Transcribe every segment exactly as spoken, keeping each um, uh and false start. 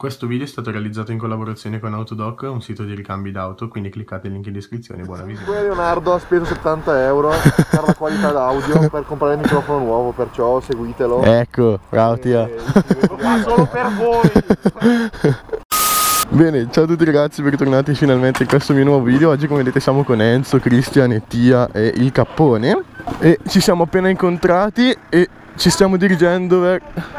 Questo video è stato realizzato in collaborazione con Autodoc, un sito di ricambi d'auto, quindi cliccate il link in descrizione e buona visione. Poi Leonardo ha speso settanta euro per la qualità d'audio per comprare il microfono nuovo, perciò seguitelo. Ecco, bravo Tia. Solo per voi! Bene, ciao a tutti ragazzi, bentornati finalmente in questo mio nuovo video. Oggi come vedete siamo con Enzo, Cristian e Tia e il Cappone. E ci siamo appena incontrati e ci stiamo dirigendo ver...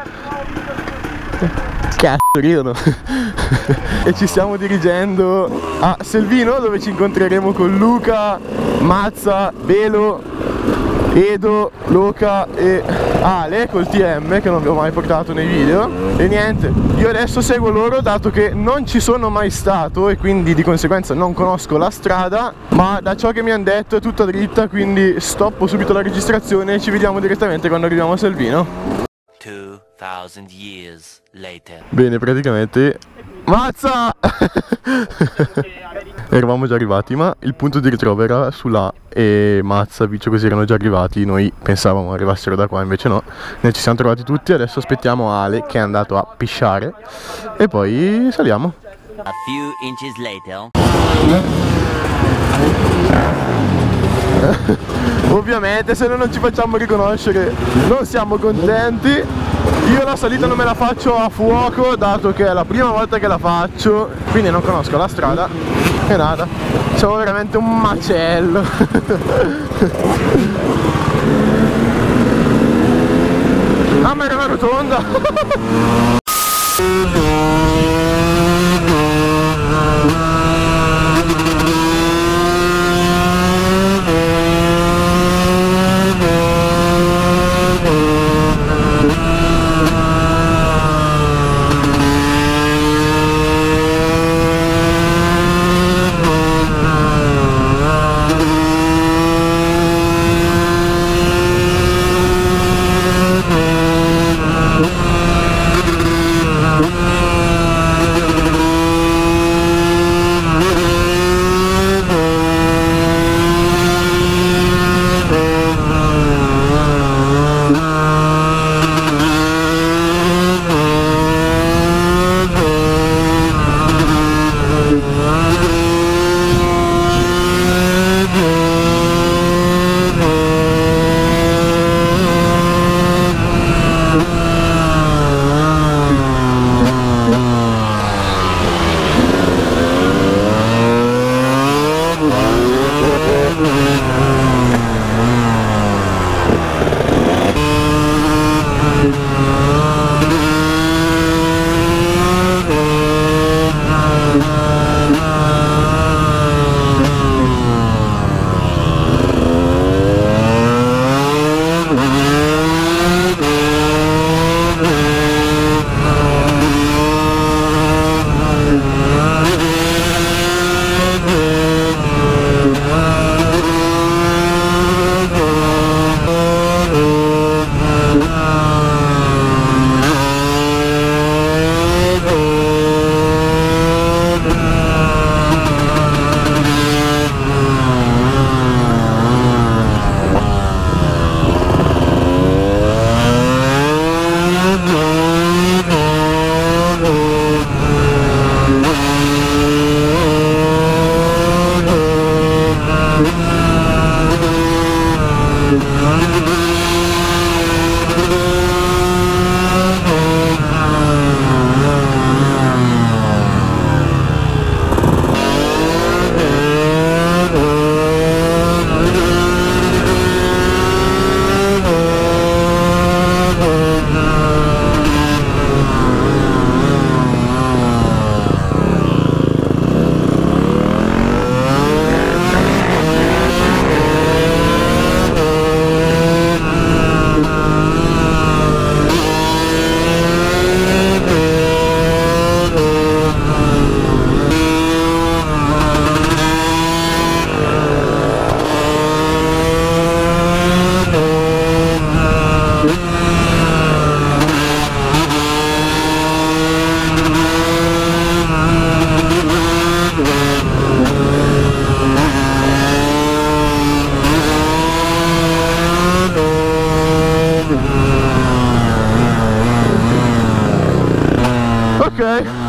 Cazzo, ridono! E ci stiamo dirigendo a Selvino, dove ci incontreremo con Luca, Mazza, Belo, Edo, Luca e Ale col T M che non vi ho mai portato nei video. E niente, io adesso seguo loro dato che non ci sono mai stato e quindi di conseguenza non conosco la strada, ma da ciò che mi hanno detto è tutta dritta, quindi stoppo subito la registrazione e ci vediamo direttamente quando arriviamo a Selvino. two thousand years later. Bene, praticamente Mazza! Eravamo già arrivati, ma il punto di ritrovo era su là e Mazza, Vicio così erano già arrivati. Noi pensavamo arrivassero da qua, invece no. Ne ci siamo trovati tutti, adesso aspettiamo Ale che è andato a pisciare e poi saliamo. A few inches later. Ovviamente se noi non ci facciamo riconoscere non siamo contenti. Io la salita non me la faccio a fuoco dato che è la prima volta che la faccio, quindi non conosco la strada e nada, siamo veramente un macello. Ah, ma era una rotonda.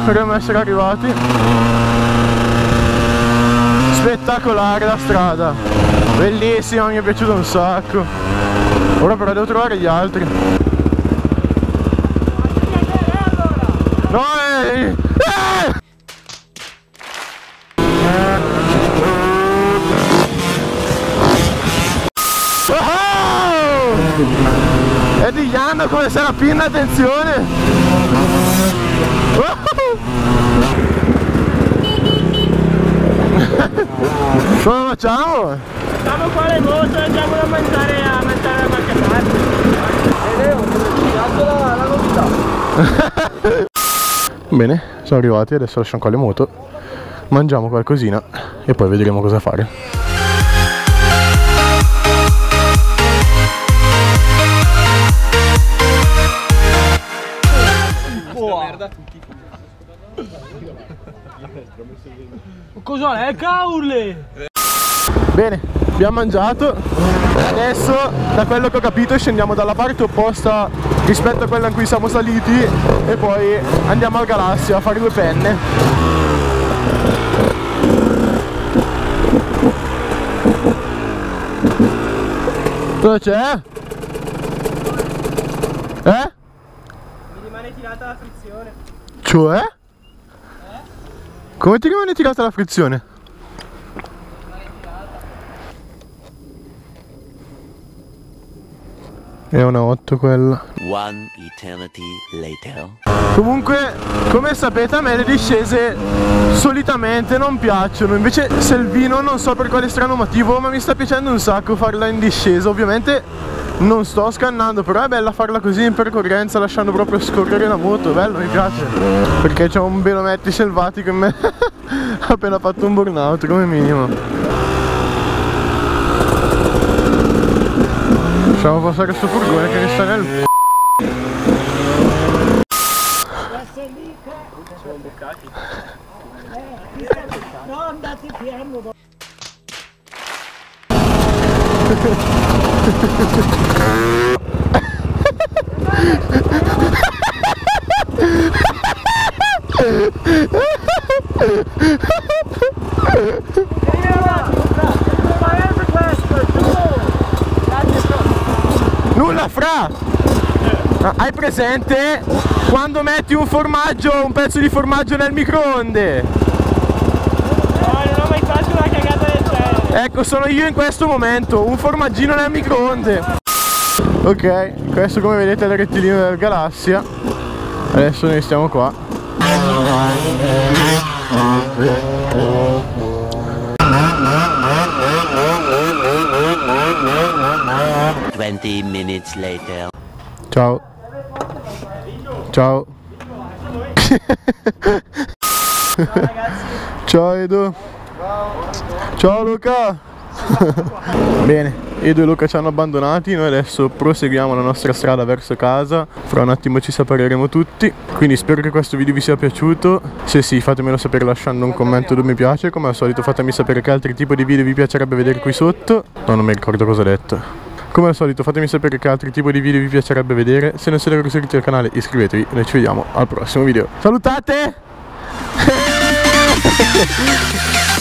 dovremmo essere arrivati. Spettacolare la strada, bellissima, mi è piaciuta un sacco. Ora però devo trovare gli altri. No, eh, eh! Oh! È di Ianno come se la pinna, attenzione! Oh! Come facciamo? Facciamo qua le moto e andiamo a mangiare a mangiare da qualche parte. E Leo, la, la novità. Bene, siamo arrivati, adesso lasciamo qua le moto, mangiamo qualcosina e poi vedremo cosa fare. Cos'è? È caurle! Bene, abbiamo mangiato, adesso da quello che ho capito scendiamo dalla parte opposta rispetto a quella in cui siamo saliti e poi andiamo al Galassia a fare due penne. Cosa c'è? Eh? Mi rimane tirata la frizione. Cioè? Come ti rimane tirata la frizione? È una otto quella. One eternity later. Comunque, come sapete, a me le discese solitamente non piacciono. Invece Selvino, non so per quale strano motivo, ma mi sta piacendo un sacco farla in discesa. Ovviamente non sto scannando, però è bella farla così in percorrenza, lasciando proprio scorrere la moto. Bello, mi piace. Perché c'è un Belometti selvatico in me. Ha appena fatto un burnout come minimo. Lasciamo passare questo furgone che mi sta nel c***o. Siamo bloccati. No, andate piano. Nulla fra! Hai presente quando metti un formaggio, un pezzo di formaggio nel microonde? No, non ho mai fatto una cagata del genere. Ecco, sono io in questo momento, un formaggino nel microonde. Ok, questo come vedete è il rettilineo del Galassia. Adesso noi stiamo qua. Twenty minutes later. Ciao. Ciao. Ciao ragazzi. Ciao Edo. Ciao Luca. Bene, Edo e Luca ci hanno abbandonati, noi adesso proseguiamo la nostra strada verso casa. Fra un attimo ci separeremo tutti, quindi spero che questo video vi sia piaciuto. Se sì, fatemelo sapere lasciando un commento dove mi piace. Come al solito fatemi sapere che altri tipi di video vi piacerebbe vedere qui sotto. No, non mi ricordo cosa ho detto. Come al solito fatemi sapere che altri tipi di video vi piacerebbe vedere. Se non siete ancora iscritti al canale iscrivetevi. Noi ci vediamo al prossimo video. Salutate!